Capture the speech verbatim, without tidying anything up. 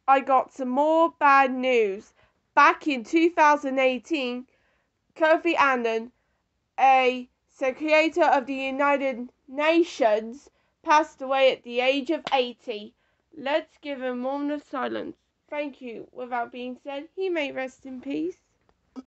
I got some more bad news. Back in two thousand eighteen, Kofi Annan, a Secretary of the United Nations, passed away at the age of eighty. Let's give a moment of silence. Thank you. Without being said, he may rest in peace.